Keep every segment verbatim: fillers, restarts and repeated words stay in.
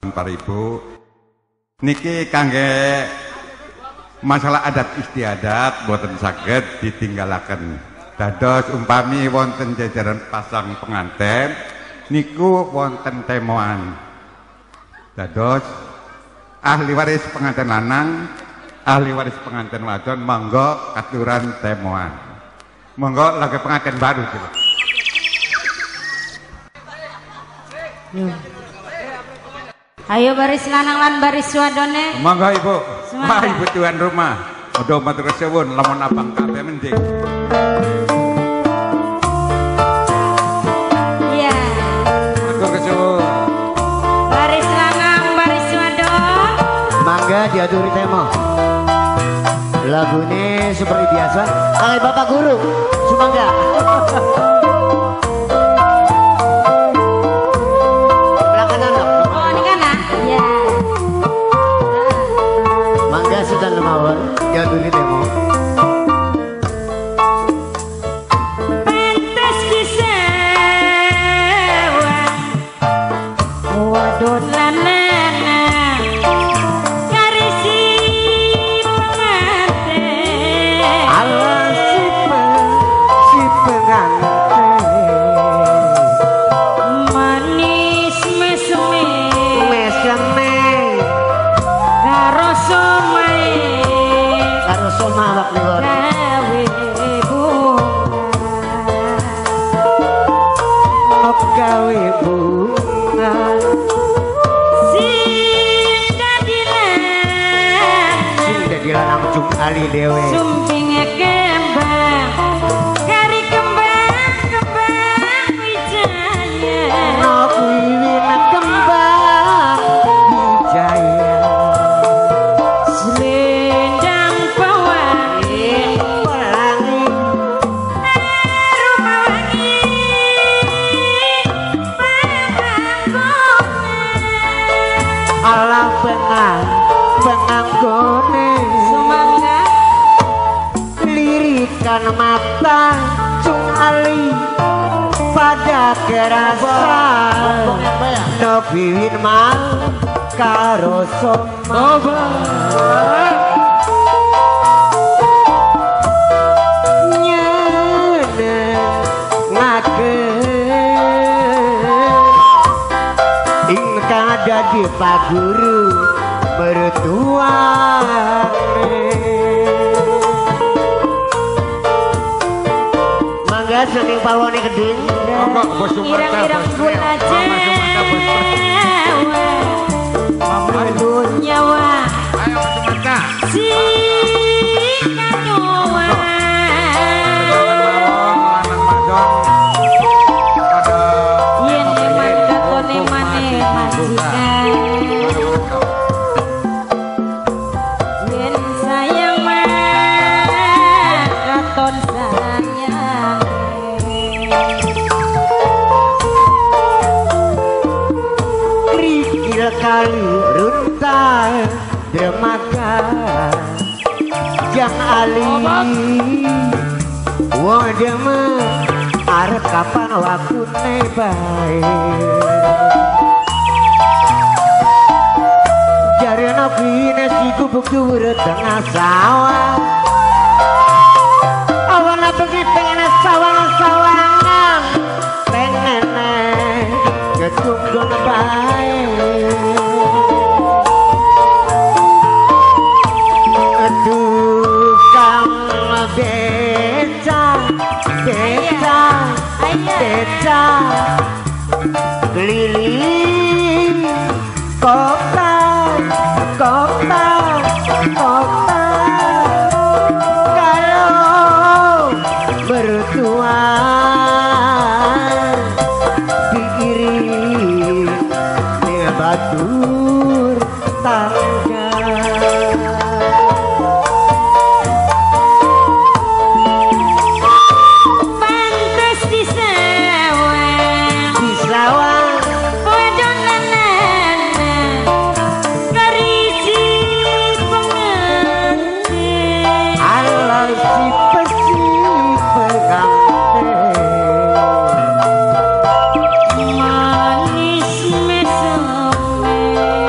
para ibu niki kangge masalah adat istiadat boten saged ditinggalaken. Dados umpami wonten jajaran pasang penganten niku wonten temoan. Dados ahli waris pengantin lanang, ahli waris pengantin wadon monggo aturan temoan. Monggo lagi pengantin baru gitu. Ayo baris lanang lan baris wadone. Monggo ibu. Wah ibu tuan rumah. Udah matur suwun lamun abang kabeh mending. Iya. Matur suwun. Baris lanang baris wadon. Mangga diaturi tema. Lagune seperti biasa. Alai Bapak Guru. Sumangga. Sudah lemawon, ya dulu demo. Pentas kisewa, wadon lanang, karisi pengantin. Allah si pe, si pengantin. Manis mesme, mesme, karo somai. Karo somawak liwat gawe bunga gawe bunga sing dadilan sing dadilan angcung ali dewe sumpinge kembang kari kembang-kembang wijaya no kuiwin kembang wijaya penganggone sumangga lirikan mata cung ali pada kerasa no biwin mal karo soma nyene ngake ingkang ada di Pak Guru mertua mangga sening pawone keding irang-irang pun aja aduh nyawa Ayo Sumangga. si kanyowa yen eman katone mane majikan yen sayang mah katon sayang krikil kali runtal dermaga jang ali wodema arep kapan wakune bae jarena bine siku buktur tengah sawah awan bengi pengen sawang-sawangan pengen ketunggon bae tukang beca beca beca keliling kota kota kota kalau mertua diiring dengan batur tangga manis mesem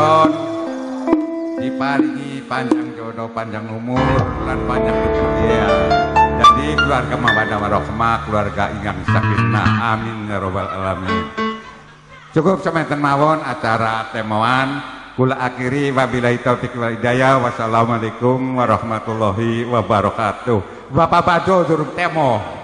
Ramadan diparingi panjang jodoh, panjang umur, lan panjang rezeki. Jadi keluarga mawaddah warahmah, keluarga ingkang sakinah, amin ya robbal alamin. Cukup semanten mawon acara temoan. Kula akhiri wabillahi taufiq wal hidayah. Wassalamualaikum warahmatullahi wabarakatuh. Bapak Bado durung temo.